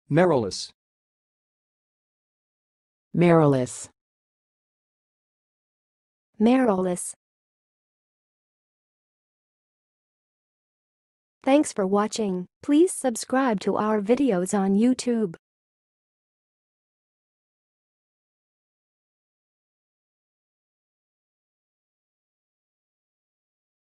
marrowless, marrowless, marrowless. Thanks for watching. Please subscribe to our videos on YouTube.